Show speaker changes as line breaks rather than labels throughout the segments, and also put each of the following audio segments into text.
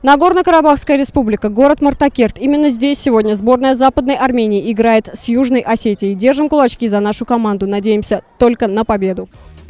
Нагорно-Карабахская республика, город Мартакерт. Именно здесь сегодня сборная Западной Армении играет с Южной Осетией. Держим кулачки за нашу команду. Надеемся только на победу.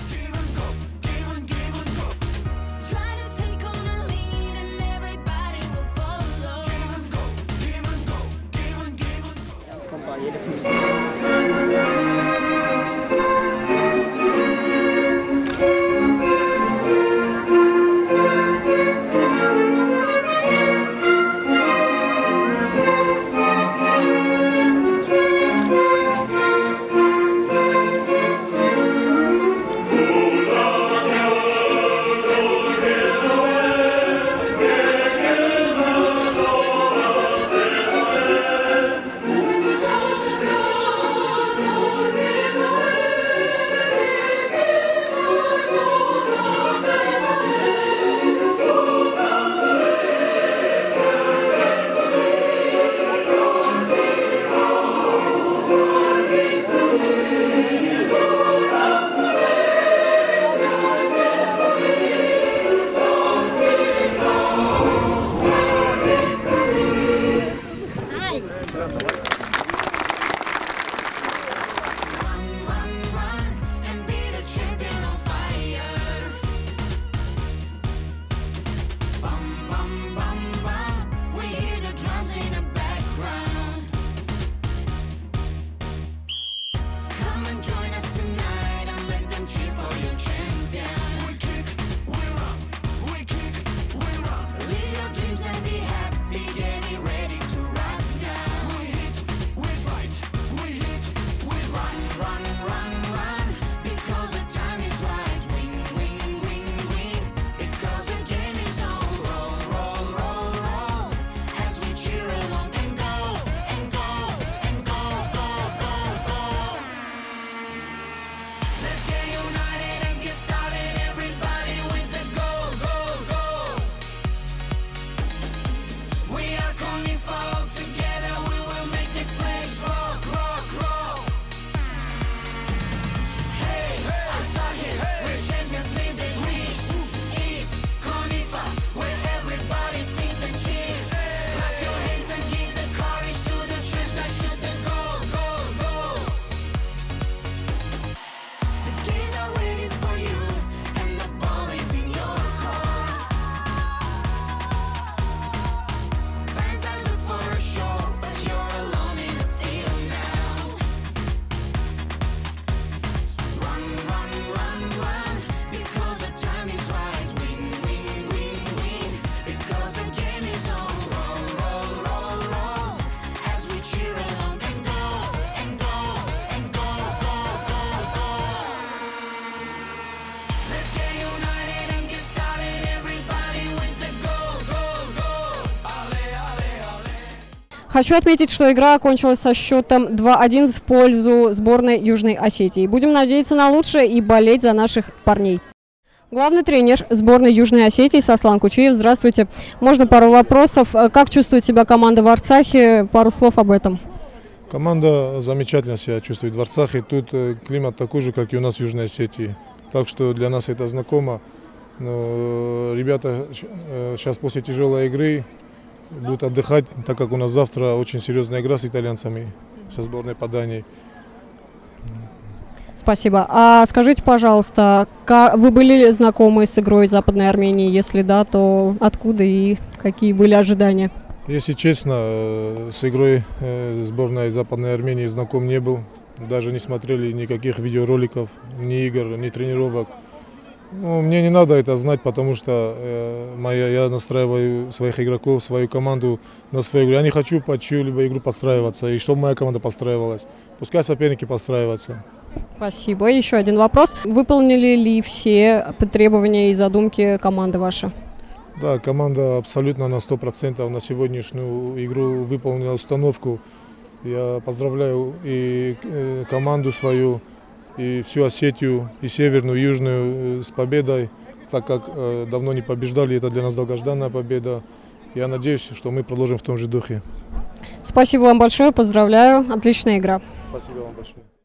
Хочу отметить, что игра окончилась со счетом 2-1 в пользу сборной Южной Осетии. Будем надеяться на лучшее и болеть за наших парней. Главный тренер сборной Южной Осетии Сослан Кучиев. Здравствуйте. Можно пару вопросов? Как чувствует себя команда в Арцахе? Пару слов об этом.
Команда замечательно себя чувствует в Арцахе. Тут климат такой же, как и у нас в Южной Осетии. Так что для нас это знакомо. Но ребята сейчас после тяжелой игры будут отдыхать, так как у нас завтра очень серьезная игра с итальянцами, со сборной по Дании.
Спасибо. А скажите, пожалуйста, вы были знакомы с игрой Западной Армении? Если да, то откуда и какие были ожидания?
Если честно, с игрой сборной Западной Армении знаком не был. Даже не смотрели никаких видеороликов, ни игр, ни тренировок. Ну, мне не надо это знать, потому что я настраиваю своих игроков, свою команду на свою игру. Я не хочу под чью-либо игру подстраиваться, и чтобы моя команда подстраивалась. Пускай соперники подстраиваются.
Спасибо. Еще один вопрос. Выполнили ли все требования и задумки команды вашей?
Да, команда абсолютно на 100% на сегодняшнюю игру выполнила установку. Я поздравляю и команду свою, и всю Осетию, и Северную, и Южную с победой, так как давно не побеждали, это для нас долгожданная победа. Я надеюсь, что мы продолжим в том же духе.
Спасибо вам большое, поздравляю, отличная игра.
Спасибо вам большое.